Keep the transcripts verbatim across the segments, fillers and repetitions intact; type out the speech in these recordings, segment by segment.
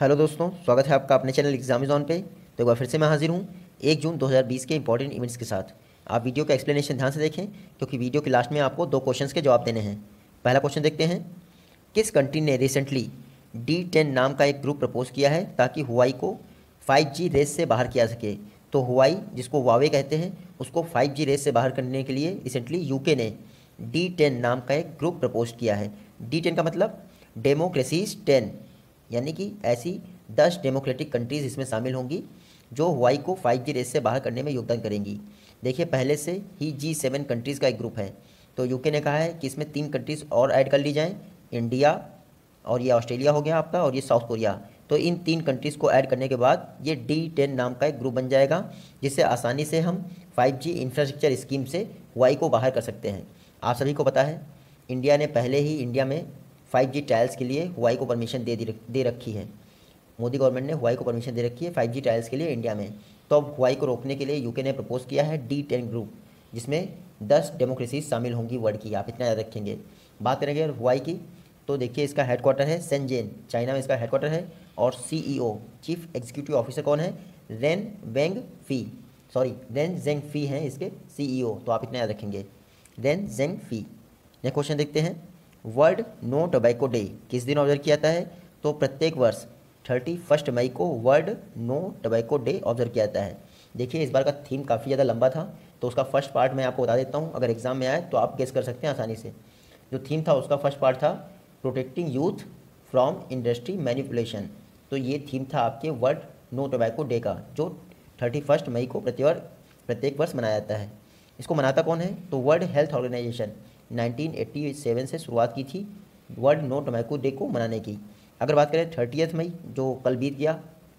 Hello दोस्तों, स्वागत है आपका अपने चैनल एग्जाम जोन पे। तो एक बार फिर से मैं हाजिर हूँ एक जून दो हज़ार बीस के इंपॉर्टेंट इवेंट्स के साथ। आप वीडियो का एक्सप्लेनेशन ध्यान से देखें क्योंकि वीडियो के लास्ट में आपको दो क्वेश्चंस के जवाब देने हैं। पहला क्वेश्चन देखते हैं, किस कंट्री ने रिसेंटली डी टेन नाम का एक ग्रुप प्रपोज किया है ताकि हुआई को फाइव जी रेस से बाहर किया सके। तो हुआई, जिसको वावे कहते हैं, उसको फाइव जी रेस से बाहर करने के लिए रिसेंटली यूके ने डी टेन नाम का एक ग्रुप प्रपोज किया है। डी टेन का मतलब डेमोक्रेसीज टेन, यानी कि ऐसी दस डेमोक्रेटिक कंट्रीज़ इसमें शामिल होंगी जो हुआई को फाइव जी रेस से बाहर करने में योगदान करेंगी। देखिए, पहले से ही जी सेवन कंट्रीज़ का एक ग्रुप है, तो यूके ने कहा है कि इसमें तीन कंट्रीज़ और ऐड कर ली जाएं, इंडिया और ये ऑस्ट्रेलिया हो गया आपका, और ये साउथ कोरिया। तो इन तीन कंट्रीज़ को ऐड करने के बाद ये डी टेन नाम का एक ग्रुप बन जाएगा, जिससे आसानी से हम फाइव जी इंफ्रास्ट्रक्चर स्कीम से हुआई को बाहर कर सकते हैं। आप सभी को पता है, इंडिया ने पहले ही इंडिया में फाइव जी ट्रायल्स के लिए हुआई को परमिशन दे दे रखी है। मोदी गवर्नमेंट ने हुआई को परमिशन दे रखी है फाइव जी ट्रायल्स के लिए इंडिया में। तो अब हुआई को रोकने के लिए यूके ने प्रपोज किया है डी टेन ग्रुप, जिसमें दस डेमोक्रेसीज शामिल होंगी वर्ल्ड की। आप इतना याद रखेंगे। बात करेंगे हुआई की, तो देखिए इसका हेडक्वार्टर है शेनज़ेन, चाइना में इसका हेडक्वार्टर है। और सीईओ, चीफ एग्जीक्यूटिव ऑफिसर कौन है? रेन वेंग फी, सॉरी रेन जेंग फी हैं इसके सीईओ। तो आप इतना याद रखेंगे, Ren Zhengfei. Next question देखते हैं, वर्ल्ड नो टोबैको डे किस दिन ऑब्जर्व किया जाता है? तो प्रत्येक वर्ष थर्टी फर्स्ट मई को world no tobacco day observe किया जाता है। देखिए, इस बार का थीम काफ़ी ज़्यादा लंबा था, तो उसका फर्स्ट पार्ट मैं आपको बता देता हूँ, अगर एग्जाम में आए तो आप गेस कर सकते हैं आसानी से। जो थीम था उसका फर्स्ट पार्ट था protecting youth from industry manipulation. तो ये थीम था आपके वर्ल्ड नो टोबैको डे का, जो थर्टी फर्स्ट मई को प्रत्येक प्रत्येक वर्ष मनाया जाता है। इसको मनाता कौन है? तो world health organisation nineteen eighty seven से शुरुआत की थी वर्ल्ड नो टोबैको डे को मनाने की। अगर बात करें थर्टियथ मई, जो कल बीत गया,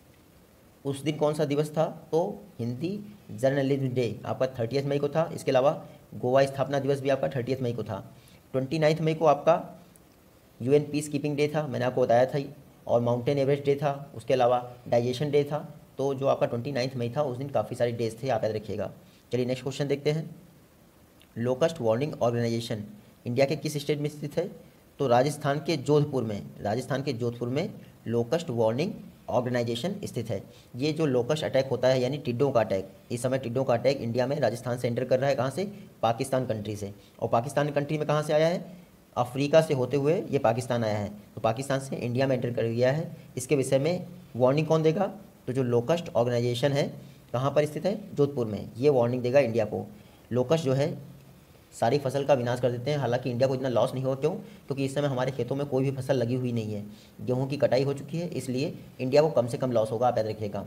उस दिन कौन सा दिवस था? तो हिंदी जर्नलिज्म डे आपका थर्टियथ मई को था। इसके अलावा गोवा स्थापना दिवस भी आपका थर्टियथ मई को था। ट्वेंटी नाइन्थ मई को आपका यूएन पीस कीपिंग डे था, मैंने आपको बताया था ही। और माउंटेन एवरेस्ट डे था, उसके अलावा डाइजेशन डे था। तो जो आपका ट्वेंटी नाइन्थ मई था, उस दिन काफ़ी सारे डेज थे, आप याद रखिएगा। चलिए नेक्स्ट क्वेश्चन देखते हैं, लोकस्ट वार्निंग ऑर्गेनाइजेशन इंडिया के किस स्टेट में स्थित है? तो राजस्थान के जोधपुर में, राजस्थान के जोधपुर में लोकस्ट वार्निंग ऑर्गेनाइजेशन स्थित है। ये जो लोकस्ट अटैक होता है, यानी टिड्डों का अटैक, इस समय टिड्डों का अटैक इंडिया में राजस्थान से एंटर कर रहा है। कहाँ से? पाकिस्तान कंट्री से। और पाकिस्तान कंट्री में कहाँ से आया है? अफ्रीका से होते हुए ये पाकिस्तान आया है। तो पाकिस्तान से इंडिया में एंटर कर गया है। इसके विषय में वार्निंग कौन देगा? तो जो लोकस्ट ऑर्गेनाइजेशन है, कहाँ पर स्थित है? जोधपुर में। ये वार्निंग देगा इंडिया को। लोकस्ट जो है सारी फसल का विनाश कर देते हैं। हालांकि इंडिया को इतना लॉस नहीं हो, क्यों? क्योंकि इस समय हमारे खेतों में कोई भी फसल लगी हुई नहीं है, गेहूं की कटाई हो चुकी है, इसलिए इंडिया को कम से कम लॉस होगा, आप याद रखिएगा।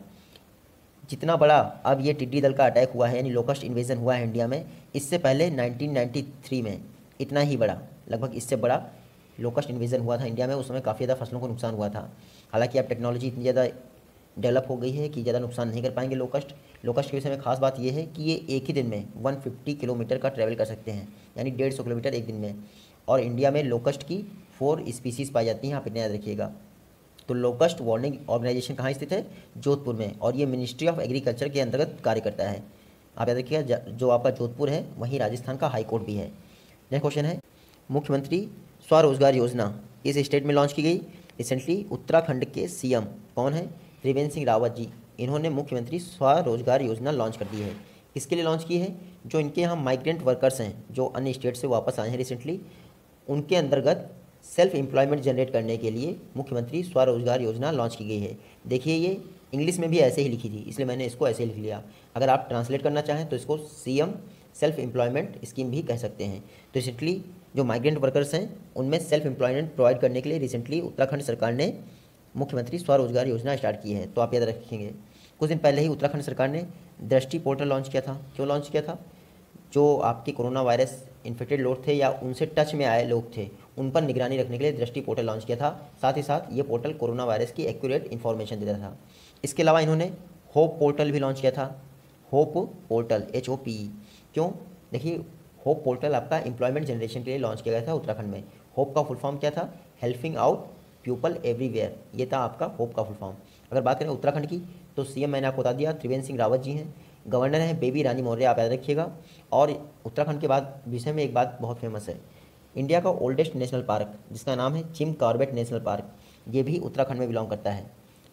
जितना बड़ा अब ये टिड्डी दल का अटैक हुआ है, यानी लोकस्ट इन्वेजन हुआ है इंडिया में, इससे पहले नाइनटीन नाइंटी थ्री में इतना ही बड़ा, लगभग इससे बड़ा लोकस्ट इन्वेजन हुआ था इंडिया में। उस समय काफ़ी ज़्यादा फसलों को नुकसान हुआ था। हालांकि अब टेक्नोलॉजी इतनी ज़्यादा डेवलप हो गई है कि ज़्यादा नुकसान नहीं कर पाएंगे लोकस्ट। लोकस्ट के विषय में खास बात यह है कि ये एक ही दिन में एक सौ पचास किलोमीटर का ट्रैवल कर सकते हैं, यानी डेढ़ सौ किलोमीटर एक दिन में। और इंडिया में लोकस्ट की फोर स्पीसीज़ पाई जाती हैं, आप इतना याद रखिएगा। तो लोकस्ट वार्निंग ऑर्गेनाइजेशन कहाँ स्थित है? जोधपुर में। और ये मिनिस्ट्री ऑफ एग्रीकल्चर के अंतर्गत कार्य करता है, आप याद रखिएगा। जो आपका जोधपुर है, वहीं राजस्थान का हाई कोर्ट भी है। नेक्स्ट क्वेश्चन है, मुख्यमंत्री स्वरोजगार योजना इस स्टेट में लॉन्च की गई। रिसेंटली उत्तराखंड के सीएम कौन है? त्रिवेंद्र सिंह रावत जी। इन्होंने मुख्यमंत्री स्वरोजगार योजना लॉन्च कर दी है। किसके लिए लॉन्च की है? जो इनके यहाँ माइग्रेंट वर्कर्स हैं, जो अन्य स्टेट से वापस आए हैं रिसेंटली, उनके अंतर्गत सेल्फ एम्प्लॉयमेंट जनरेट करने के लिए मुख्यमंत्री स्वरोजगार योजना लॉन्च की गई है। देखिए, ये इंग्लिश में भी ऐसे ही लिखी थी, इसलिए मैंने इसको ऐसे लिख लिया। अगर आप ट्रांसलेट करना चाहें तो इसको सीएम सेल्फ एम्प्लॉयमेंट स्कीम भी कह सकते हैं। तो रिसेंटली जो माइग्रेंट वर्कर्स हैं, उनमें सेल्फ एम्प्लॉयमेंट प्रोवाइड करने के लिए रिसेंटली उत्तराखंड सरकार ने मुख्यमंत्री स्वरोजगार योजना स्टार्ट की है। तो आप याद रखेंगे, कुछ दिन पहले ही उत्तराखंड सरकार ने दृष्टि पोर्टल लॉन्च किया था। क्यों लॉन्च किया था? जो आपके कोरोना वायरस इन्फेक्टेड लोग थे या उनसे टच में आए लोग थे, उन पर निगरानी रखने के लिए दृष्टि पोर्टल लॉन्च किया था। साथ ही साथ ये पोर्टल कोरोना वायरस की एक्यूरेट इन्फॉर्मेशन देता था। इसके अलावा इन्होंने होप पोर्टल भी लॉन्च किया था। Hope portal, H O P E. क्यों? देखिए, होप पोर्टल आपका एम्प्लॉयमेंट जनरेशन के लिए लॉन्च किया गया था उत्तराखंड में। होप का फुल फॉर्म क्या था? हेल्पिंग आउट पीपल एवरीवेयर, ये था आपका होप का फुल फॉर्म। अगर बात करें उत्तराखंड की, तो सीएम मैंने आपको बता दिया त्रिवेंद्र सिंह रावत जी हैं। गवर्नर हैं बेबी रानी मौर्य, आप याद रखिएगा। और उत्तराखंड के बाद विषय में एक बात बहुत फेमस है, इंडिया का ओल्डेस्ट नेशनल पार्क जिसका नाम है जिम कॉर्बेट नेशनल पार्क, ये भी उत्तराखंड में बिलोंग करता है।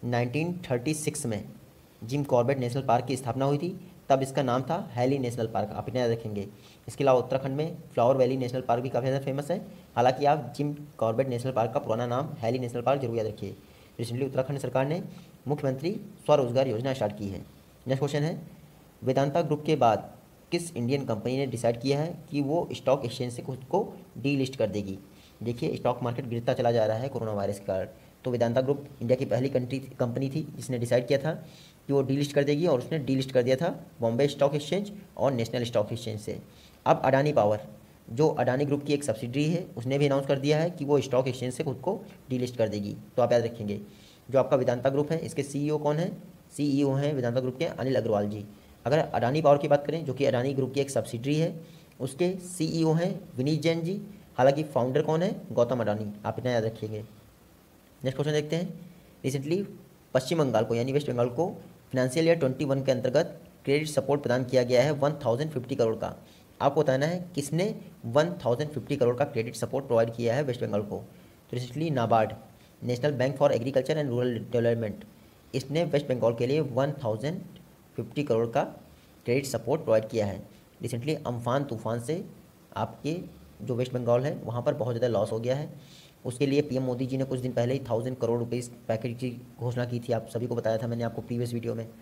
नाइनटीन थर्टी सिक्स में जिम कॉर्बेट नेशनल पार्क की स्थापना हुई थी, तब इसका नाम था हैली नेशनल पार्क, आप इतना याद रखेंगे। इसके अलावा उत्तराखंड में फ्लावर वैली नेशनल पार्क भी काफ़ी ज़्यादा फेमस है। हालांकि आप जिम कॉर्बेट नेशनल पार्क का पुराना नाम हैली नेशनल पार्क जरूर याद रखिए। रिसेंटली उत्तराखंड सरकार ने मुख्यमंत्री स्वरोजगार योजना स्टार्ट की है। नेक्स्ट क्वेश्चन है, वेदांता ग्रुप के बाद किस इंडियन कंपनी ने डिसाइड किया है कि वो स्टॉक एक्सचेंज से खुद को डी लिस्ट कर देगी। देखिए स्टॉक मार्केट गिरता चला जा रहा है कोरोना वायरस के कारण, तो वेदांता ग्रुप इंडिया की पहली कंट्री कंपनी थी जिसने डिसाइड किया था कि वो डी लिस्ट कर देगी, और उसने डी लिस्ट कर दिया था बॉम्बे स्टॉक एक्सचेंज और नेशनल स्टॉक एक्सचेंज से। अब अडानी पावर, जो अडानी ग्रुप की एक सब्सिडरी है, उसने भी अनाउंस कर दिया है कि वो स्टॉक एक्सचेंज से खुद को डी लिस्ट कर देगी। तो आप याद रखेंगे, जो आपका वेदांता ग्रुप है इसके सीईओ कौन है, सीईओ हैं वेदांता ग्रुप के अनिल अग्रवाल जी। अगर अडानी पावर की बात करें, जो कि अडानी ग्रुप की एक सब्सिडरी है, उसके सीईओ हैं विनीत जैन जी। हालांकि फाउंडर कौन है, गौतम अडानी, आप इतना याद रखिएगा। नेक्स्ट क्वेश्चन देखते हैं, रिसेंटली पश्चिम बंगाल को यानी वेस्ट बंगाल को फिनेंशियल ईयर ट्वेंटी वन के अंतर्गत क्रेडिट सपोर्ट प्रदान किया गया है वन थाउजेंड फिफ्टी करोड़ का। आपको बताना है किसने वन थाउजेंड फिफ्टी करोड़ का क्रेडिट सपोर्ट प्रोवाइड किया है वेस्ट बंगाल को। तो recently NABARD, national bank for agriculture and rural development, इसने वेस्ट बंगाल के लिए वन थाउजेंड फिफ्टी करोड़ का क्रेडिट सपोर्ट प्रोवाइड किया है। रिसेंटली अम्फान तूफान से आपके जो वेस्ट बंगाल है वहाँ पर बहुत ज़्यादा लॉस हो गया है। उसके लिए पीएम मोदी जी ने कुछ दिन पहले ही थाउजेंड करोड़ रुपीस पैकेज की घोषणा की थी, आप सभी को बताया था मैंने आपको प्रीवियस वीडियो में।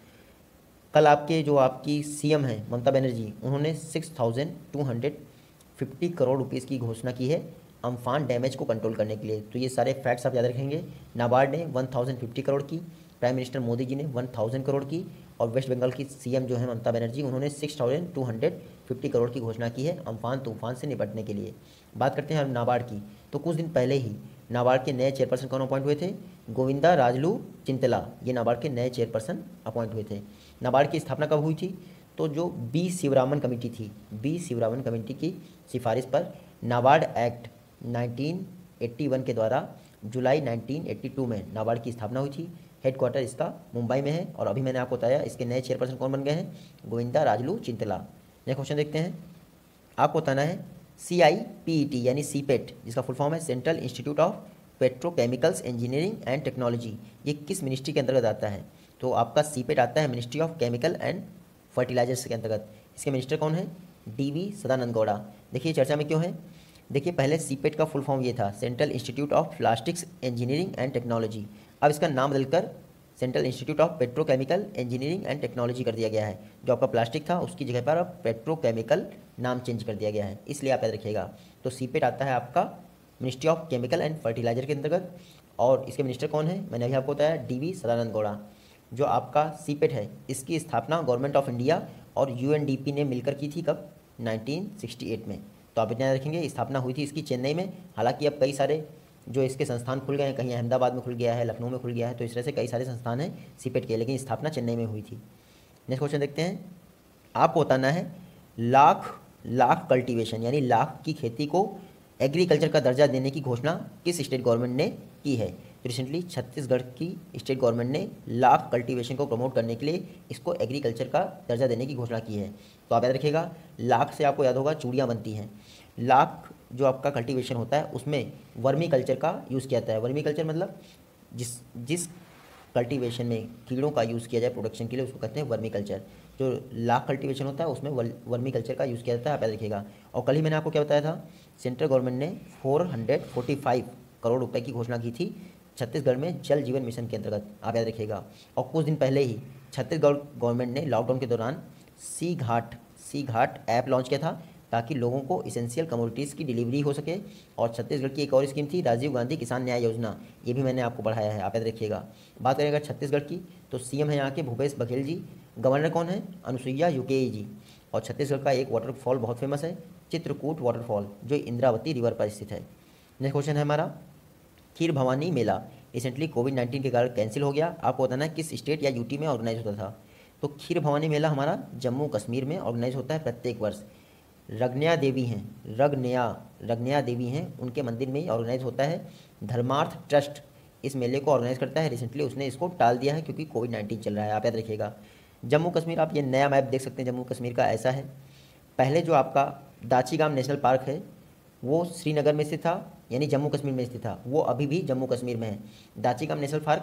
कल आपके जो आपकी सीएम हैं ममता बनर्जी, उन्होंने six thousand two hundred fifty crore rupees की घोषणा की है अम्फान डैमेज को कंट्रोल करने के लिए। तो ये सारे फैक्ट्स आप याद रखेंगे। नाबार्ड ने वन थाउजेंड फिफ्टी करोड़ की, प्राइम मिनिस्टर मोदी जी ने वन थाउजेंड करोड़ की, और वेस्ट बंगाल की सीएम जो है ममता बनर्जी, उन्होंने six thousand two hundred fifty crore की घोषणा की है अम्फान तूफान से निपटने के लिए। बात करते हैं हम नाबार्ड की, तो कुछ दिन पहले ही नाबार्ड के नए चेयरपर्सन कौन अपॉइंट हुए थे, गोविंदा राजलू चिंतला, ये नाबार्ड के नए चेयरपर्सन अपॉइंट हुए थे। नाबार्ड की स्थापना कब हुई थी, तो जो बी शिवरामन कमेटी थी, बी शिवरामन कमेटी की सिफारिश पर NABARD act nineteen eighty one के द्वारा जुलाई नाइनटीन एट्टी टू में नाबार्ड की स्थापना हुई थी। हेडक्वार्टर इसका मुंबई में है, और अभी मैंने आपको बताया इसके नए चेयरपर्सन कौन बन गए हैं, गोविंदा राजलू चिंतला। नेक्स्ट क्वेश्चन देखते हैं, आपको बताना है सी आई पी ई टी यानी सी पेट, जिसका फुल फॉर्म है central institute of petrochemicals engineering and technology, ये किस मिनिस्ट्री के अंतर्गत आता है। तो आपका सी पेट आता है ministry of chemical and fertilisers के अंतर्गत। इसके मिनिस्टर कौन है, डी वी सदानंद गौड़ा। देखिए चर्चा में क्यों है, देखिए पहले सी पेट का फुल फॉर्म ये था central institute of plastics engineering and technology, अब इसका नाम बदलकर central institute of petrochemical engineering and technology कर दिया गया है। जो आपका प्लास्टिक था उसकी जगह पर अब पेट्रोकेमिकल नाम चेंज कर दिया गया है, इसलिए आप याद रखिएगा। तो सीपेट आता है आपका ministry of chemical and fertiliser के अंतर्गत, और इसके मिनिस्टर कौन है, मैंने अभी आपको बताया डी वी सदानंद गौड़ा। जो आपका सीपेट है इसकी स्थापना गवर्नमेंट ऑफ इंडिया और यू एन डी पी ने मिलकर की थी, कब, नाइनटीन सिक्सटी एट में। तो आप इतना याद रखेंगे, स्थापना हुई थी इसकी चेन्नई में। हालांकि अब कई सारे जो इसके संस्थान खुल गए हैं, कहीं अहमदाबाद में खुल गया है, लखनऊ में खुल गया है, तो इस तरह से कई सारे संस्थान हैं सीपेट के, लेकिन स्थापना चेन्नई में हुई थी। नेक्स्ट क्वेश्चन देखते हैं, आपको बताना है लाख लाख कल्टीवेशन यानी लाख की खेती को एग्रीकल्चर का दर्जा देने की घोषणा किस स्टेट गवर्नमेंट ने की है। तो रिसेंटली छत्तीसगढ़ की स्टेट गवर्नमेंट ने लाख कल्टीवेशन को प्रमोट करने के लिए इसको एग्रीकल्चर का दर्जा देने की घोषणा की है। तो आप याद रखिएगा, लाख से आपको याद होगा चूड़ियाँ बनती हैं। लाख जो आपका कल्टीवेशन होता है उसमें वर्मी कल्चर का यूज़ किया जाता है। वर्मी कल्चर मतलब जिस जिस कल्टीवेशन में कीड़ों का यूज़ किया जाए प्रोडक्शन के लिए, उसको कहते हैं वर्मी कल्चर। जो लाख कल्टीवेशन होता है उसमें वर्मी कल्चर का यूज़ किया जाता है, आप याद रखिएगा। और कल ही मैंने आपको क्या बताया था, सेंट्रल गवर्नमेंट ने four hundred forty five crore रुपए की घोषणा की थी छत्तीसगढ़ में जल जीवन मिशन के अंतर्गत, आप याद रखिएगा। और कुछ दिन पहले ही छत्तीसगढ़ गवर्नमेंट ने लॉकडाउन के दौरान सी घाट सी घाट ऐप लॉन्च किया था, ताकि लोगों को इसेंशियल कमोडिटीज़ की डिलीवरी हो सके। और छत्तीसगढ़ की एक और स्कीम थी राजीव गांधी किसान न्याय योजना, ये भी मैंने आपको बढ़ाया है, आप याद रखिएगा। बात करें अगर छत्तीसगढ़ की, तो सीएम है यहाँ के भूपेश बघेल जी, गवर्नर कौन है, अनुसुईया यूके जी। और छत्तीसगढ़ का एक वाटरफॉल बहुत फेमस है, चित्रकूट वाटरफॉल, जो इंद्रावती रिवर पर स्थित है। नेक्स्ट क्वेश्चन है हमारा, Kheer Bhawani Mela recently covid nineteen के कारण कैंसिल हो गया, आपको बताना है किस स्टेट या यूटी में ऑर्गेनाइज होता था। तो खीर भवानी मेला हमारा जम्मू कश्मीर में ऑर्गेनाइज होता है प्रत्येक वर्ष। रगन्या देवी हैं रगन्या रगन्या देवी हैं उनके मंदिर में ही ऑर्गेनाइज होता है। धर्मार्थ ट्रस्ट इस मेले को ऑर्गेनाइज करता है, रिसेंटली उसने इसको टाल दिया है क्योंकि कोविड नाइन्टीन चल रहा है, आप याद रखिएगा। जम्मू कश्मीर, आप ये नया मैप देख सकते हैं जम्मू कश्मीर का, ऐसा है। पहले जो आपका दाचीगाम नेशनल पार्क है वो श्रीनगर में स्थित था, यानी जम्मू कश्मीर में स्थित था, वो अभी भी जम्मू कश्मीर में है। दाचीगाम नेशनल पार्क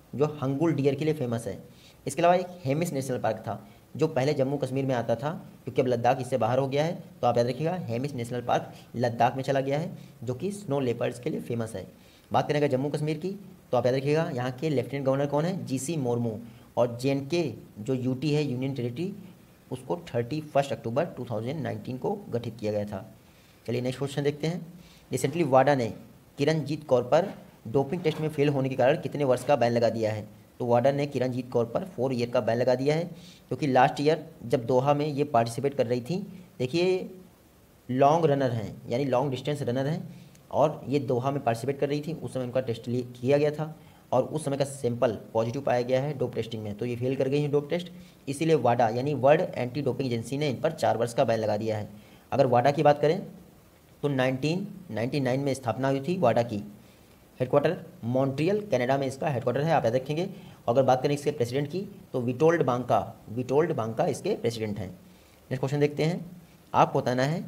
जो हंगुल डियर के लिए फेमस है। इसके अलावा एक हेमिस नेशनल पार्क था जो पहले जम्मू कश्मीर में आता था, क्योंकि अब लद्दाख इससे बाहर हो गया है, तो आप याद रखिएगा हेमिस नेशनल पार्क लद्दाख में चला गया है, जो कि स्नो लेपर्ड्स के लिए फेमस है। बात करें अगर जम्मू कश्मीर की, तो आप याद रखिएगा यहाँ के लेफ्टिनेंट गवर्नर कौन है, जी सी मुर्मू। और जे एंड के जो यूटी है, यूनियन टेरिटरी, उसको thirty first October two thousand nineteen को गठित किया गया था। चलिए नेक्स्ट क्वेश्चन देखते हैं। रिसेंटली वाडा ने किरणजीत कौर पर डोपिंग टेस्ट में फेल होने के कारण कितने वर्ष का बैन लगा दिया है? तो वाडा ने किरणजीत कौर पर फोर ईयर का बैन लगा दिया है, क्योंकि लास्ट ईयर जब दोहा में ये पार्टिसिपेट कर रही थी, देखिए लॉन्ग रनर हैं, यानी लॉन्ग डिस्टेंस रनर हैं, और ये दोहा में पार्टिसिपेट कर रही थी। उस समय उनका टेस्ट किया गया था और उस समय का सैंपल पॉजिटिव पाया गया है डोप टेस्टिंग में, तो ये फेल कर गई हैं डोप टेस्ट। इसीलिए वाडा यानी वर्ल्ड एंटी डोपिंग एजेंसी ने इन पर चार वर्ष का बैन लगा दिया है। अगर वाडा की बात करें तो नाइनटीन नाइंटी नाइन में स्थापना हुई थी वाडा की। हेडक्वार्टर मॉन्ट्रियल कनाडा में इसका हेडक्वार्टर है, आप याद रखेंगे। अगर बात करें इसके प्रेसिडेंट की तो विटोल्ड बांका विटोल्ड बांका इसके प्रेसिडेंट हैं। नेक्स्ट क्वेश्चन देखते हैं। आपको बताना है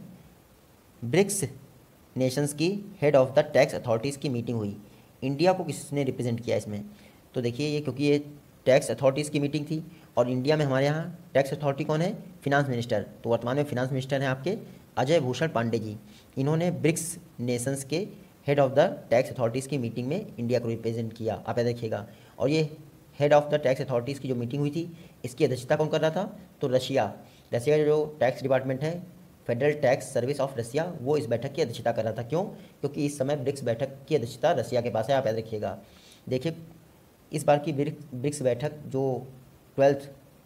ब्रिक्स नेशंस की head of the tax authorities की मीटिंग हुई, इंडिया को किसने रिप्रेजेंट किया इसमें? तो देखिए ये क्योंकि ये टैक्स अथॉरिटीज़ की मीटिंग थी और इंडिया में हमारे यहाँ टैक्स अथॉरिटी कौन है, फिनांस मिनिस्टर। तो वर्तमान में फिनांस मिनिस्टर हैं आपके अजय भूषण पांडे जी। इन्होंने ब्रिक्स नेशंस के head of the tax authorities की मीटिंग में इंडिया को रिप्रेजेंट किया, आप याद रखिएगा। और ये head of the tax authorities की जो मीटिंग हुई थी, इसकी अध्यक्षता कौन कर रहा था? तो रशिया रशिया का जो टैक्स डिपार्टमेंट है, federal tax service of Russia, वो इस बैठक की अध्यक्षता कर रहा था। क्यों? क्योंकि इस समय ब्रिक्स बैठक की अध्यक्षता रशिया के पास है, आप याद रखिएगा। देखिए इस बार की ब्रिक्स बैठक जो ट्वेल्थ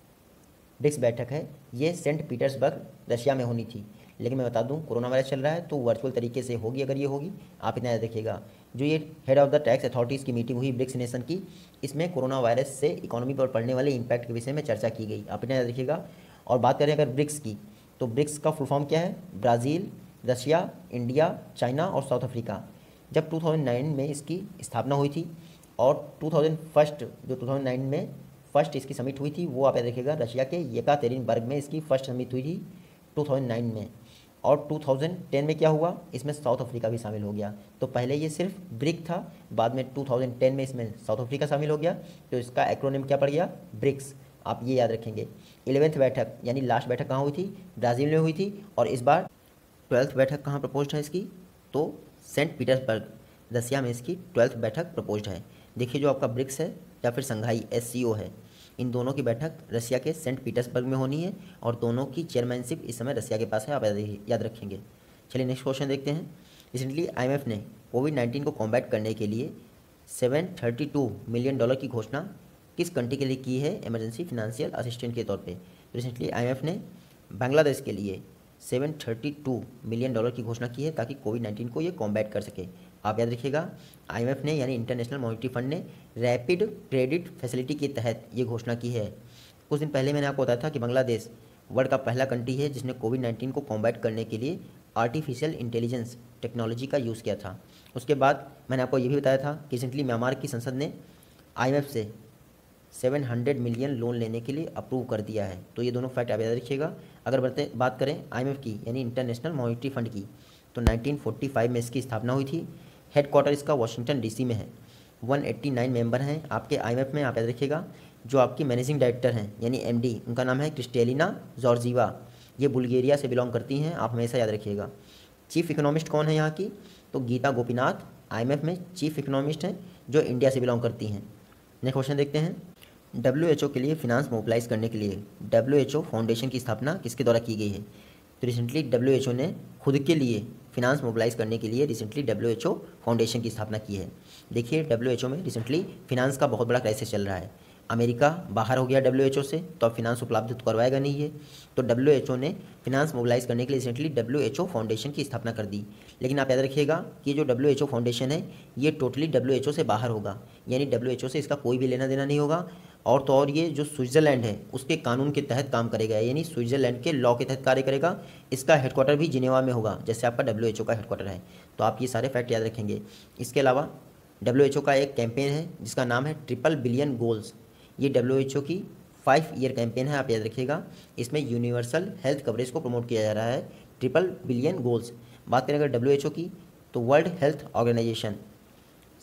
ब्रिक्स बैठक है, ये सेंट पीटर्सबर्ग रशिया में होनी थी, लेकिन मैं बता दूं कोरोना वायरस चल रहा है तो वर्चुअल तरीके से होगी। अगर ये होगी, आप इतना याद रखिएगा। जो ये head of the tax authorities की मीटिंग हुई ब्रिक्स नेशन की, इसमें कोरोना वायरस से इकोनॉमी पर पड़ने वाले इंपैक्ट के विषय में चर्चा की गई, आप इतना याद रखिएगा। और बात करें अगर ब्रिक्स की, तो ब्रिक्स का फुल फॉर्म क्या है? ब्राज़ील, रशिया, इंडिया, चाइना और साउथ अफ्रीका। जब टू थाउजेंड नाइन में इसकी स्थापना हुई थी और टू थाउजेंड फर्स्ट जो टू थाउजेंड नाइन में फर्स्ट इसकी समिट हुई थी, वो आप याद रखिएगा रशिया के येकातेरिनबर्ग में इसकी फर्स्ट समिट हुई थी टू थाउजेंड नाइन में। और टू थाउजेंड टेन में क्या हुआ, इसमें साउथ अफ्रीका भी शामिल हो गया। तो पहले ये सिर्फ ब्रिक था, बाद में टू थाउजेंड टेन में इसमें साउथ अफ्रीका शामिल हो गया, तो इसका एक्रोनिम क्या पड़ गया? ब्रिक्स। आप ये याद रखेंगे। इलेवेंथ बैठक यानी लास्ट बैठक कहाँ हुई थी? ब्राज़ील में हुई थी। और इस बार ट्वेल्थ बैठक कहाँ प्रपोज्ड है इसकी? तो सेंट पीटर्सबर्ग रशिया में इसकी ट्वेल्थ बैठक प्रपोज्ड है। देखिए जो आपका ब्रिक्स है या फिर संघाई एस सी ओ है, इन दोनों की बैठक रशिया के सेंट पीटर्सबर्ग में होनी है और दोनों की चेयरमैनशिप इस समय रशिया के पास है, आप याद रखेंगे। चलिए नेक्स्ट क्वेश्चन देखते हैं। रिसेंटली आईएमएफ ने कोविड नाइन्टीन को कॉम्बैट करने के लिए seven thirty two million dollar की घोषणा किस कंट्री के लिए की है इमरजेंसी फिनेंशियल असिस्टेंट के तौर पे? तो रिसेंटली आईएमएफ ने बांग्लादेश के लिए seven thirty two million dollar की घोषणा की है ताकि कोविड नाइन्टीन को ये कॉम्बैट कर सके। आप याद रखिएगा आईएमएफ ने यानी इंटरनेशनल मॉनिटरी फंड ने रैपिड क्रेडिट फैसिलिटी के तहत ये घोषणा की है। कुछ दिन पहले मैंने आपको बताया था कि बांग्लादेश वर्ल्ड का पहला कंट्री है जिसने कोविड नाइन्टीन को कॉम्बैट करने के लिए आर्टिफिशियल इंटेलिजेंस टेक्नोलॉजी का यूज़ किया था। उसके बाद मैंने आपको ये भी बताया था कि रिसेंटली म्यांमार की संसद ने आईएमएफ से सेवन हंड्रेड मिलियन लोन लेने के लिए अप्रूव कर दिया है। तो ये दोनों फैक्ट आप याद रखिएगा। अगर बढ़ते बात करें आईएमएफ की यानी इंटरनेशनल मॉनिटरी फंड की, तो नाइनटीन फोर्टी फाइव में इसकी स्थापना हुई थी। हेडक्वार्टर इसका वाशिंगटन डीसी में है। वन एट्टी नाइन मेंबर हैं आपके आईएमएफ में, आप याद रखिएगा। जो आपकी मैनेजिंग डायरेक्टर हैं यानी एमडी, उनका नाम है क्रिस्टेलिना जॉर्जीवा। ये बुल्गारिया से बिलोंग करती हैं, आप हमेशा याद रखिएगा। चीफ इकोनॉमिस्ट कौन है यहाँ की? तो गीता गोपीनाथ आईएमएफ में चीफ इकोनॉमिस्ट हैं जो इंडिया से बिलोंग करती हैं। नेक्स्ट क्वेश्चन देखते हैं। डब्ल्यू एच ओ के लिए फिनांस मोबिलाइज करने के लिए डब्ल्यू एच ओ फाउंडेशन की स्थापना किसके द्वारा की गई है? तो रिसेंटली डब्ल्यू एच ओ ने खुद के लिए फिनांस मोबिलाइज करने के लिए recently W H O foundation की स्थापना की है। देखिए डब्ल्यू एच ओ में रिसेंटली फिनांस का बहुत बड़ा क्राइसिस चल रहा है। अमेरिका बाहर हो गया डब्ल्यू एच ओ से, तो अब फिनांस उपलब्ध तो करवाएगा नहीं है। तो डब्ल्यू एच ओ ने फिनांस मोबिलाइज करने के लिए recently W H O foundation की स्थापना कर दी। लेकिन आप याद रखिएगा कि जो डब्ल्यू एच ओ फाउंडेशन है ये टोटली डब्ल्यू एच ओ से बाहर होगा, यानी डब्ल्यू एच ओ से इसका कोई भी लेना देना नहीं होगा। और तो और ये जो स्विट्ज़रलैंड है उसके कानून के तहत काम करेगा, यानी स्विट्ज़रलैंड के लॉ के तहत कार्य करेगा। इसका हेडक्वार्टर भी जिनेवा में होगा जैसे आपका डब्ल्यू एच ओ का हेडक्वार्टर है। तो आप ये सारे फैक्ट याद रखेंगे। इसके अलावा डब्ल्यू एच ओ का एक कैंपेन है जिसका नाम है ट्रिपल बिलियन गोल्स। ये डब्ल्यू एच ओ की फाइव ईयर कैंपेन है, आप याद रखिएगा। इसमें यूनिवर्सल हेल्थ कवरेज को प्रमोट किया जा रहा है, ट्रिपल बिलियन गोल्स। बात करें अगर डब्ल्यू एच ओ की, तो world health Organization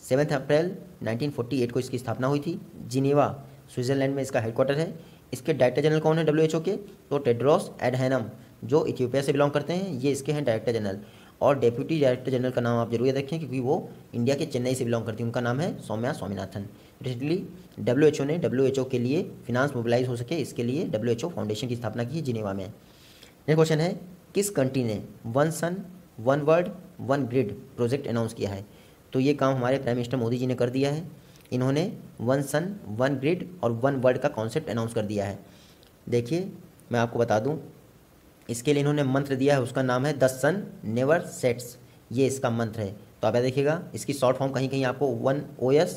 seventh April nineteen forty eight को इसकी स्थापना हुई थी। जिनेवा स्विट्ज़रलैंड में इसका हेडक्वार्टर है। इसके डायरेक्टर जनरल कौन है डब्ल्यू एच ओ के? तो टेड्रोस एडहैनम जो इथियोपिया से बिलोंग करते हैं, ये इसके हैं डायरेक्टर जनरल। और डेप्यूटी डायरेक्टर जनरल का नाम आप जरूर याद रखें क्योंकि वो इंडिया के चेन्नई से बिलोंग करती हैं, उनका नाम है Soumya Swaminathan. Recently W H O ने डब्ल्यू एच ओ के लिए फिनांस मोबिलाइज हो सके, इसके लिए डब्ल्यू एच ओ फाउंडेशन की स्थापना की है जिनेवा में। नेक्स्ट क्वेश्चन है, किस कंट्री ने one sun one world one grid project announce किया है? तो ये काम हमारे प्राइम मिनिस्टर मोदी जी ने कर दिया है। इन्होंने वन सन वन ग्रिड और वन वर्ल्ड का कॉन्सेप्ट अनाउंस कर दिया है। देखिए मैं आपको बता दूं, इसके लिए इन्होंने मंत्र दिया है, उसका नाम है द सन नेवर सेट्स, ये इसका मंत्र है। तो आप देखिएगा इसकी शॉर्ट फॉर्म कहीं कहीं आपको one O S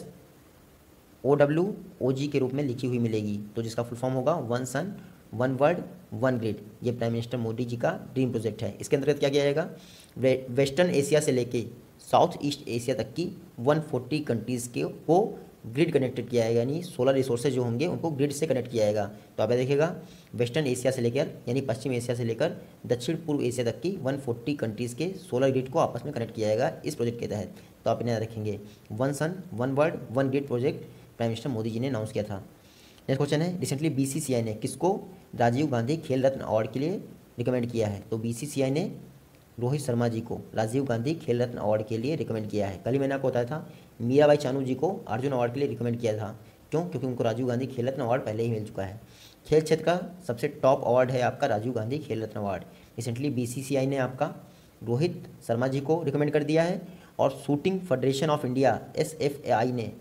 O W O G के रूप में लिखी हुई मिलेगी, तो जिसका फुल फॉर्म होगा one sun one world one grid. ये प्राइम मिनिस्टर मोदी जी का ड्रीम प्रोजेक्ट है। इसके अंतर्गत क्या किया जाएगा? वे, वेस्टर्न एशिया से लेके साउथ ईस्ट एशिया तक की वन फोर्टी कंट्रीज़ के को ग्रिड कनेक्टेड किया जाएगा, यानी सोलर रिसोर्सेज जो होंगे उनको ग्रिड से कनेक्ट किया जाएगा। तो आप देखिएगा वेस्टर्न एशिया से लेकर यानी पश्चिम एशिया से लेकर दक्षिण पूर्व एशिया तक की वन फोर्टी कंट्रीज़ के सोलर ग्रिड को आपस में कनेक्ट किया जाएगा इस प्रोजेक्ट के तहत। तो आप इन्हें याद रखेंगे, one sun one world one grid project prime minister Modi ji ने अनाउंस किया था। नेक्स्ट क्वेश्चन है, recently B C C I ने किसको राजीव गांधी खेल रत्न अवार्ड के लिए रिकमेंड किया है? तो बी सी सी आई ने रोहित शर्मा जी को राजीव गांधी खेल रत्न अवार्ड के लिए रिकमेंड किया है। कल ही मैंने आपको बताया था मीराबाई चानू जी को अर्जुन अवार्ड के लिए रिकमेंड किया था। क्यों? क्योंकि उनको राजीव गांधी खेल रत्न अवार्ड पहले ही मिल चुका है। खेल क्षेत्र का सबसे टॉप अवार्ड है आपका Rajiv Gandhi Khel Ratna award. Recently B C C I ने आपका रोहित शर्मा जी को रिकमेंड कर दिया है और shooting federation of India S F A I ने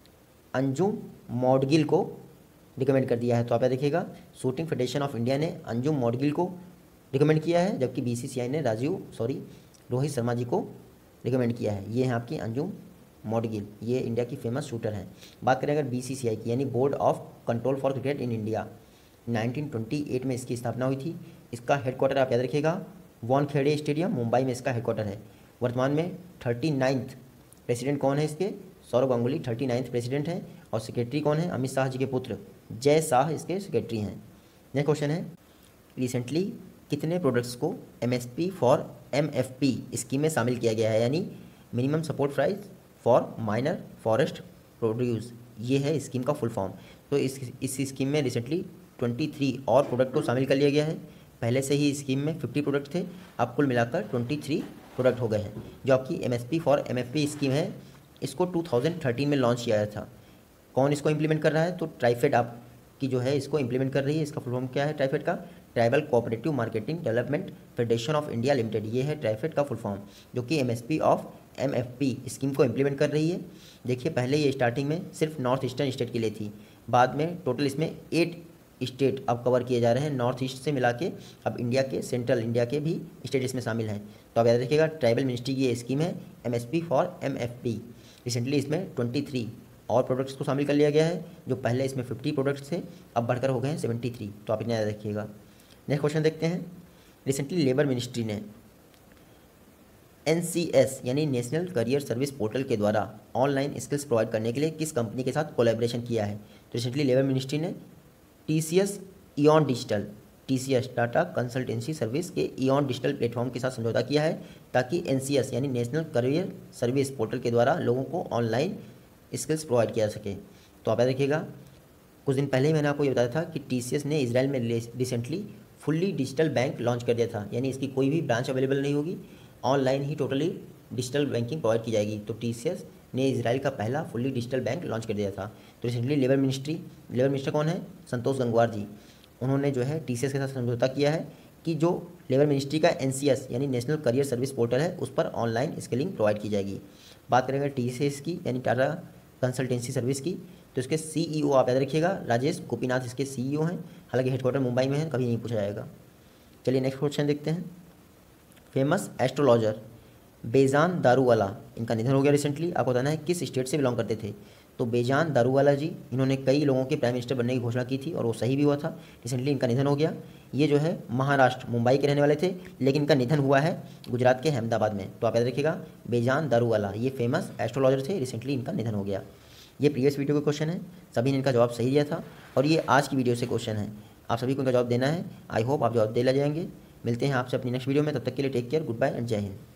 अंजुम मौडगिल को रिकमेंड कर दिया है। तो आप देखिएगा शूटिंग फेडरेशन ऑफ इंडिया ने अंजुम मौडगिल को रिकमेंड किया है, जबकि बी सी सी आई ने राजीव सॉरी रोहित शर्मा जी को रिकमेंड किया है। ये हैं आपकी अंजुम मौडगिल, ये इंडिया की फेमस शूटर हैं। बात करें अगर बी सी सी आई की यानी board of control for cricket in India, nineteen twenty eight में इसकी स्थापना हुई थी। इसका हेडक्वार्टर आप याद रखिएगा वानखेड़े स्टेडियम मुंबई में इसका हेडक्वार्टर है। वर्तमान में थर्टी नाइन्थ प्रेसिडेंट कौन है इसके? Sourav Ganguly thirty ninth president हैं और सेक्रेटरी कौन है? अमित शाह जी के पुत्र जय शाह इसके सेक्रेटरी हैं। नेक्स्ट क्वेश्चन है, रिसेंटली कितने प्रोडक्ट्स को M S P for M F P scheme में शामिल किया गया है, यानी minimum support price for minor forest produce, ये है स्कीम का फुल फॉर्म। तो इस इस स्कीम में रिसेंटली ट्वेंटी थ्री और प्रोडक्ट को शामिल कर लिया गया है। पहले से ही स्कीम में फिफ्टी प्रोडक्ट थे, अब कुल मिलाकर ट्वेंटी थ्री प्रोडक्ट हो गए हैं। जो आपकी M S P for M F P scheme है, इसको टू थाउजेंड थर्टीन में लॉन्च किया गया था। कौन इसको इम्प्लीमेंट कर रहा है? तो ट्राइफेड आपकी जो है इसको इम्प्लीमेंट कर रही है। इसका फुल फॉर्म क्या है ट्राइफेड का? Tribal cooperative marketing development federation of India limited, ये है ट्राइफेड का फुल फॉर्म, जो कि एमएसपी ऑफ एमएफपी स्कीम को इम्प्लीमेंट कर रही है। देखिए पहले ये स्टार्टिंग में सिर्फ नॉर्थ ईस्टर्न स्टेट के लिए थी, बाद में टोटल इसमें एट स्टेट अब कवर किए जा रहे हैं नॉर्थ ईस्ट से मिला के। अब इंडिया के सेंट्रल इंडिया के भी स्टेट इसमें शामिल हैं। तो आप याद रखिएगा ट्राइबल मिनिस्ट्री की ये स्कीम है एमएसपी फॉर एमएफपी। रिसेंटली इसमें ट्वेंटी थ्री और प्रोडक्ट्स को शामिल कर लिया गया है, जो पहले इसमें फिफ्टी प्रोडक्ट्स थे अब बढ़कर हो गए हैं सेवेंटी थ्री। तो आप इतना याद रखिएगा। नेक्स्ट क्वेश्चन देखते हैं, रिसेंटली लेबर मिनिस्ट्री ने एन सी एस यानी नेशनल करियर सर्विस पोर्टल के द्वारा ऑनलाइन स्किल्स प्रोवाइड करने के लिए किस कंपनी के साथ कोलैबोरेशन किया है? तो रिसेंटली लेबर मिनिस्ट्री ने T C S iON digital T C S Tata consultancy service के इॉन डिजिटल प्लेटफॉर्म के साथ समझौता किया है, ताकि एन सी एस यानी नेशनल करियर सर्विस पोर्टल के द्वारा लोगों को ऑनलाइन स्किल्स प्रोवाइड किया जा सके। तो आप याद रखिएगा कुछ दिन पहले ही मैंने आपको ये बताया था कि टी सी एस ने इजराइल में recently fully digital bank launch कर दिया था, यानी इसकी कोई भी ब्रांच अवेलेबल नहीं होगी, ऑनलाइन ही टोटली डिजिटल बैंकिंग प्रोवाइड की जाएगी। तो टी सी एस ने इजराइल का पहला फुल्ली डिजिटल बैंक लॉन्च कर दिया था। तो recently labour ministry labour minister कौन है? संतोष गंगवार जी, उन्होंने जो है टी सी एस के साथ समझौता किया है कि जो लेबर मिनिस्ट्री का एन सी एस यानी नेशनल करियर सर्विस पोर्टल है उस पर ऑनलाइन स्किलिंग प्रोवाइड की जाएगी। बात करेंगे टी सी एस की यानी टाटा कंसल्टेंसी सर्विस की, तो इसके सी ई ओ आप याद रखिएगा राजेश गोपीनाथ इसके सी ई ओ हैं, हालांकि हेडक्वार्टर मुंबई में है, कभी नहीं पूछा जाएगा। चलिए नेक्स्ट क्वेश्चन देखते हैं, फेमस एस्ट्रोलॉजर बेजान दारूवाला, इनका निधन हो गया रिसेंटली। आपको बताना है किस स्टेट से बिलोंग करते थे? तो बेजान दारूवाला जी, इन्होंने कई लोगों के प्राइम मिनिस्टर बनने की घोषणा की थी और वो सही भी हुआ था। रिसेंटली इनका निधन हो गया। ये जो है महाराष्ट्र मुंबई के रहने वाले थे, लेकिन इनका निधन हुआ है गुजरात के अहमदाबाद में। तो आप याद रखिएगा बेजान दारूवाला ये फेमस एस्ट्रोलॉजर थे, रिसेंटली इनका निधन हो गया। ये प्रीवियस वीडियो का क्वेश्चन है, सभी ने इनका जवाब सही दिया था और ये आज की वीडियो से क्वेश्चन है, आप सभी को इनका जवाब देना है। आई होप आप जवाब दे ले जाएंगे। मिलते हैं आपसे अपनी नेक्स्ट वीडियो में, तब तक के लिए take care, goodbye and जय हिंद।